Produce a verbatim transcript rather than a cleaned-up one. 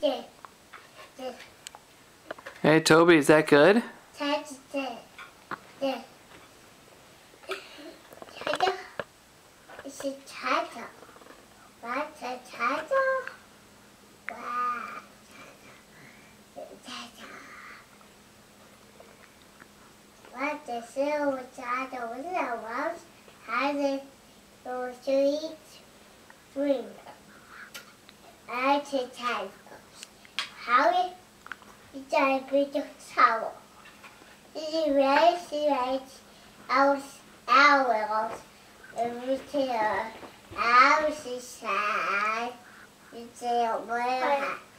This. This. Hey, Toby, is that good? This. This. This. Tiger. It's a tiger. What's a tiger? Wow. Tiger. What the silver tiger was the mouse has it goes to eat fruit. That's a tiger. How is that big towel? This is very serious. Owls, owls, everything. Owls is sad. It's a